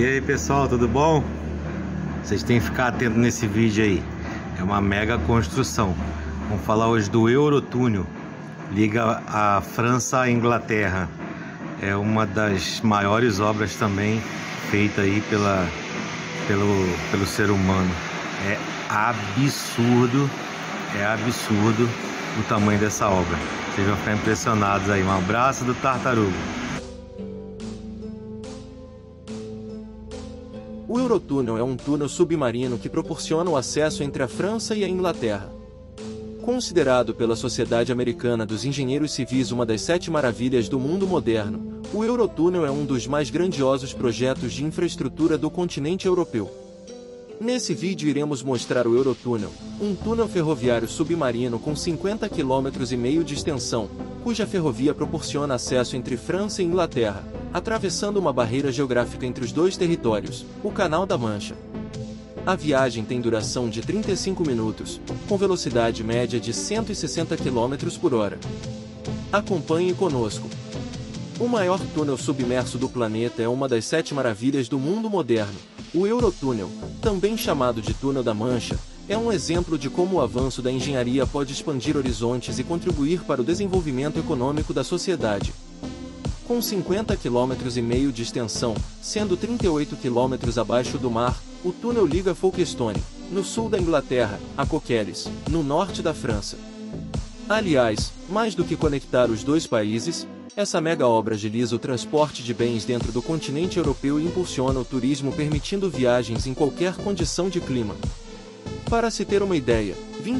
E aí pessoal, tudo bom? Vocês têm que ficar atentos nesse vídeo aí. É uma mega construção. Vamos falar hoje do Eurotúnel. Liga a França à Inglaterra. É uma das maiores obras também feita aí pelo ser humano. É absurdo o tamanho dessa obra. Vocês vão ficar impressionados aí. Um abraço do Tartaruga. O Eurotúnel é um túnel submarino que proporciona o acesso entre a França e a Inglaterra. Considerado pela Sociedade Americana dos Engenheiros Civis uma das 7 maravilhas do mundo moderno, o Eurotúnel é um dos mais grandiosos projetos de infraestrutura do continente europeu. Nesse vídeo iremos mostrar o Eurotúnel, um túnel ferroviário submarino com 50,5 km de extensão, cuja ferrovia proporciona acesso entre França e Inglaterra, atravessando uma barreira geográfica entre os dois territórios, o Canal da Mancha. A viagem tem duração de 35 minutos, com velocidade média de 160 km por hora. Acompanhe conosco. O maior túnel submerso do planeta é uma das 7 maravilhas do mundo moderno. O Eurotúnel, também chamado de Túnel da Mancha, é um exemplo de como o avanço da engenharia pode expandir horizontes e contribuir para o desenvolvimento econômico da sociedade. Com 50,5 km de extensão, sendo 38 km abaixo do mar, o túnel liga Folkestone, no sul da Inglaterra, a Coquelles, no norte da França. Aliás, mais do que conectar os dois países, essa mega obra agiliza o transporte de bens dentro do continente europeu e impulsiona o turismo, permitindo viagens em qualquer condição de clima. Para se ter uma ideia,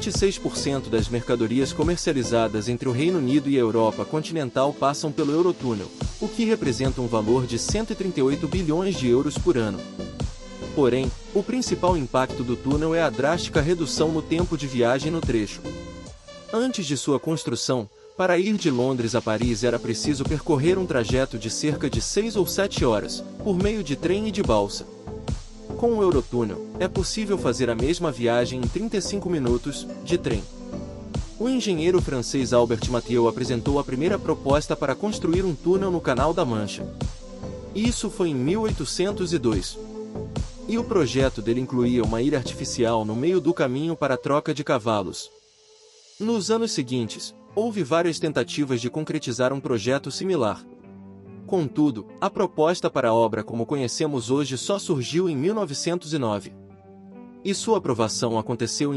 26% das mercadorias comercializadas entre o Reino Unido e a Europa continental passam pelo Eurotúnel, o que representa um valor de 138 bilhões de euros por ano. Porém, o principal impacto do túnel é a drástica redução no tempo de viagem no trecho. Antes de sua construção, para ir de Londres a Paris era preciso percorrer um trajeto de cerca de 6 ou 7 horas, por meio de trem e de balsa. Com o Eurotúnel, é possível fazer a mesma viagem em 35 minutos, de trem. O engenheiro francês Albert Mathieu apresentou a primeira proposta para construir um túnel no Canal da Mancha. Isso foi em 1802. E o projeto dele incluía uma ilha artificial no meio do caminho para a troca de cavalos. Nos anos seguintes, houve várias tentativas de concretizar um projeto similar. Contudo, a proposta para a obra como conhecemos hoje só surgiu em 1909. E sua aprovação aconteceu em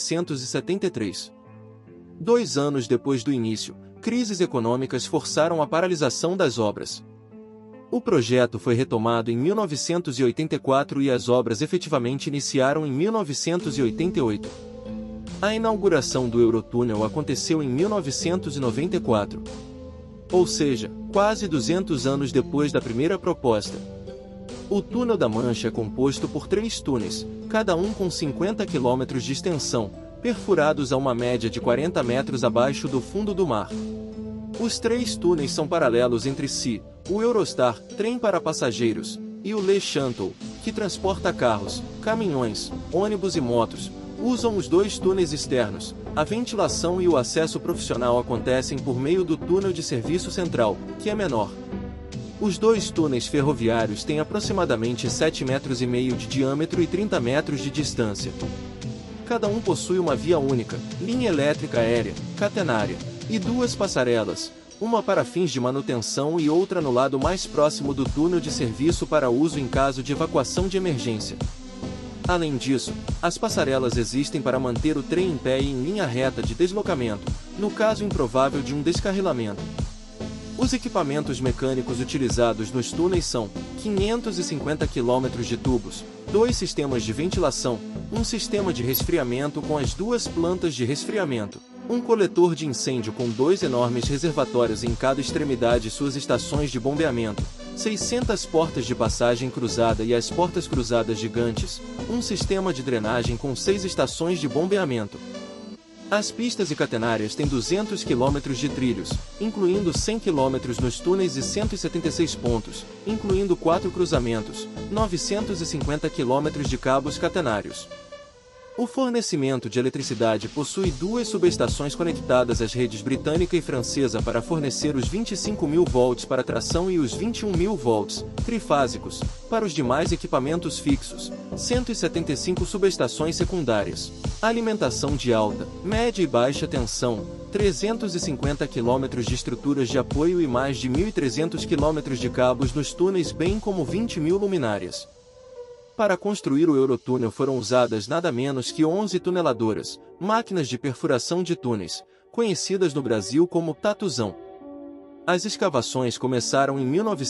1973. 2 anos depois do início, crises econômicas forçaram a paralisação das obras. O projeto foi retomado em 1984 e as obras efetivamente iniciaram em 1988. A inauguração do Eurotúnel aconteceu em 1994. Ou seja, quase 200 anos depois da primeira proposta. O Túnel da Mancha é composto por 3 túneis, cada um com 50 km de extensão, perfurados a uma média de 40 metros abaixo do fundo do mar. Os 3 túneis são paralelos entre si, o Eurostar, trem para passageiros, e o Le Chanteau, que transporta carros, caminhões, ônibus e motos, usam os 2 túneis externos. A ventilação e o acesso profissional acontecem por meio do túnel de serviço central, que é menor. Os 2 túneis ferroviários têm aproximadamente 7,5 metros de diâmetro e 30 metros de distância. Cada um possui uma via única, linha elétrica aérea, catenária, e 2 passarelas, uma para fins de manutenção e outra no lado mais próximo do túnel de serviço para uso em caso de evacuação de emergência. Além disso, as passarelas existem para manter o trem em pé e em linha reta de deslocamento, no caso improvável de um descarrilamento. Os equipamentos mecânicos utilizados nos túneis são 550 km de tubos, 2 sistemas de ventilação, um sistema de resfriamento com as 2 plantas de resfriamento, um coletor de incêndio com 2 enormes reservatórios em cada extremidade e suas estações de bombeamento, 600 portas de passagem cruzada e as portas cruzadas gigantes, um sistema de drenagem com 6 estações de bombeamento. As pistas e catenárias têm 200 km de trilhos, incluindo 100 km nos túneis e 176 pontos, incluindo 4 cruzamentos, 950 km de cabos catenários. O fornecimento de eletricidade possui duas subestações conectadas às redes britânica e francesa para fornecer os 25.000 volts para tração e os 21.000 volts, trifásicos, para os demais equipamentos fixos, 175 subestações secundárias. Alimentação de alta, média e baixa tensão, 350 km de estruturas de apoio e mais de 1.300 km de cabos nos túneis, bem como 20.000 luminárias. Para construir o Eurotúnel foram usadas nada menos que 11 tuneladoras, máquinas de perfuração de túneis, conhecidas no Brasil como tatuzão. As escavações começaram em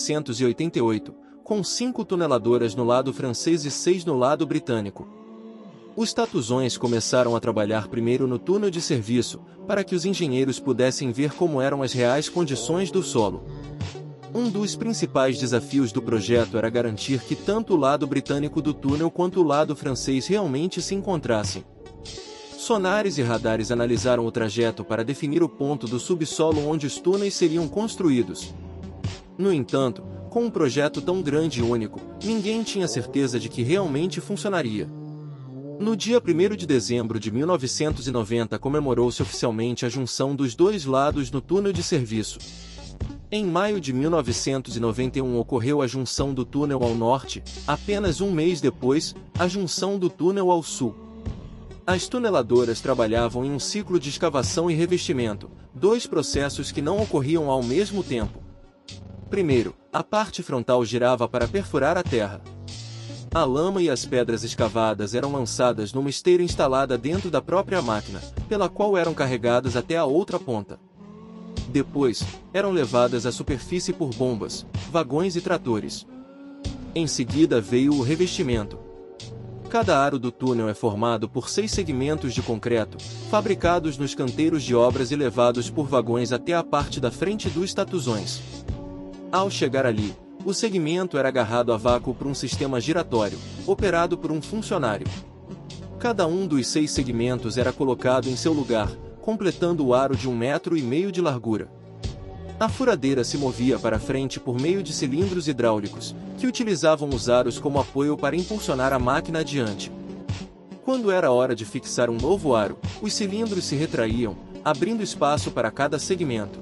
1988, com 5 tuneladoras no lado francês e 6 no lado britânico. Os tatuzões começaram a trabalhar primeiro no túnel de serviço, para que os engenheiros pudessem ver como eram as reais condições do solo. Um dos principais desafios do projeto era garantir que tanto o lado britânico do túnel quanto o lado francês realmente se encontrassem. Sonares e radares analisaram o trajeto para definir o ponto do subsolo onde os túneis seriam construídos. No entanto, com um projeto tão grande e único, ninguém tinha certeza de que realmente funcionaria. No dia 1º de dezembro de 1990 comemorou-se oficialmente a junção dos dois lados no túnel de serviço. Em maio de 1991 ocorreu a junção do túnel ao norte, apenas um mês depois, a junção do túnel ao sul. As tuneladoras trabalhavam em um ciclo de escavação e revestimento, dois processos que não ocorriam ao mesmo tempo. Primeiro, a parte frontal girava para perfurar a terra. A lama e as pedras escavadas eram lançadas numa esteira instalada dentro da própria máquina, pela qual eram carregadas até a outra ponta. Depois, eram levadas à superfície por bombas, vagões e tratores. Em seguida veio o revestimento. Cada aro do túnel é formado por 6 segmentos de concreto, fabricados nos canteiros de obras e levados por vagões até a parte da frente dos tatuzões. Ao chegar ali, o segmento era agarrado a vácuo por um sistema giratório, operado por um funcionário. Cada um dos 6 segmentos era colocado em seu lugar, completando o aro de 1,5 metros de largura. A furadeira se movia para frente por meio de cilindros hidráulicos, que utilizavam os aros como apoio para impulsionar a máquina adiante. Quando era hora de fixar um novo aro, os cilindros se retraíam, abrindo espaço para cada segmento.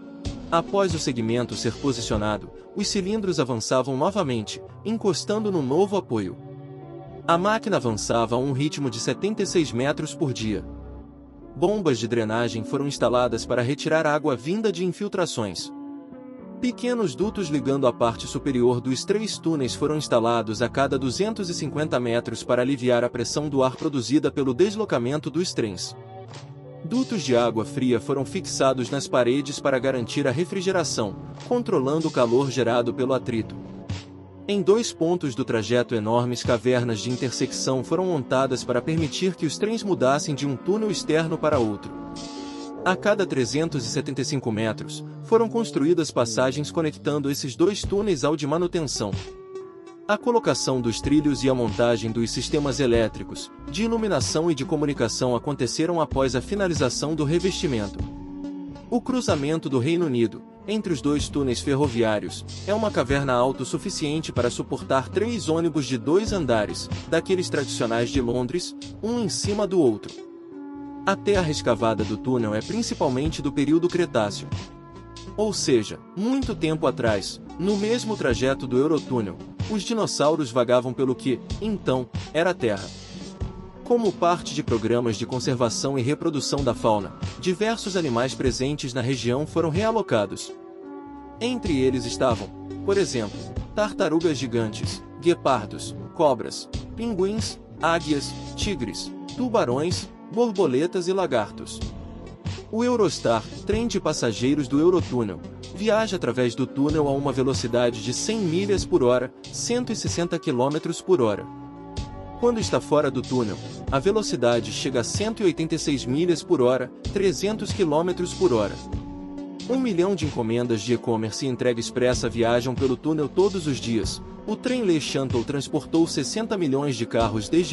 Após o segmento ser posicionado, os cilindros avançavam novamente, encostando no novo apoio. A máquina avançava a um ritmo de 76 metros por dia. Bombas de drenagem foram instaladas para retirar água vinda de infiltrações. Pequenos dutos ligando a parte superior dos 3 túneis foram instalados a cada 250 metros para aliviar a pressão do ar produzida pelo deslocamento dos trens. Dutos de água fria foram fixados nas paredes para garantir a refrigeração, controlando o calor gerado pelo atrito. Em 2 pontos do trajeto, enormes cavernas de intersecção foram montadas para permitir que os trens mudassem de um túnel externo para outro. A cada 375 metros, foram construídas passagens conectando esses 2 túneis ao de manutenção. A colocação dos trilhos e a montagem dos sistemas elétricos, de iluminação e de comunicação aconteceram após a finalização do revestimento. O cruzamento do Reino Unido, entre os 2 túneis ferroviários, é uma caverna autossuficiente para suportar 3 ônibus de 2 andares, daqueles tradicionais de Londres, um em cima do outro. A terra escavada do túnel é principalmente do período Cretáceo. Ou seja, muito tempo atrás, no mesmo trajeto do Eurotúnel, os dinossauros vagavam pelo que, então, era a Terra. Como parte de programas de conservação e reprodução da fauna, diversos animais presentes na região foram realocados. Entre eles estavam, por exemplo, tartarugas gigantes, guepardos, cobras, pinguins, águias, tigres, tubarões, borboletas e lagartos. O Eurostar, trem de passageiros do Eurotúnel, viaja através do túnel a uma velocidade de 100 milhas por hora, 160 km por hora. Quando está fora do túnel, a velocidade chega a 186 milhas por hora, 300 km por hora. 1 milhão de encomendas de e-commerce e entrega expressa viajam pelo túnel todos os dias. O trem Le Shuttle transportou 60 milhões de carros desde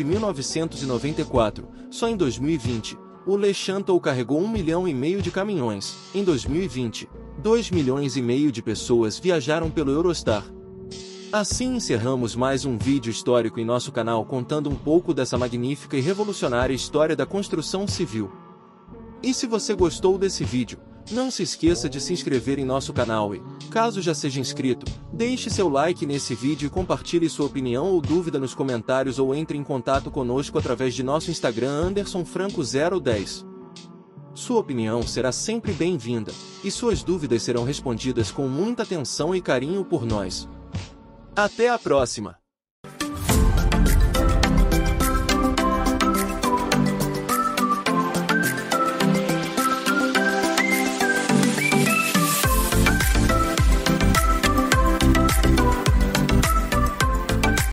1994, só em 2020. O Le Shuttle carregou 1,5 milhão de caminhões. Em 2020, 2,5 milhões de pessoas viajaram pelo Eurostar. Assim encerramos mais um vídeo histórico em nosso canal contando um pouco dessa magnífica e revolucionária história da construção civil. E se você gostou desse vídeo, não se esqueça de se inscrever em nosso canal e, caso já seja inscrito, deixe seu like nesse vídeo e compartilhe sua opinião ou dúvida nos comentários ou entre em contato conosco através de nosso Instagram AndersonFranco010. Sua opinião será sempre bem-vinda, e suas dúvidas serão respondidas com muita atenção e carinho por nós. Até a próxima!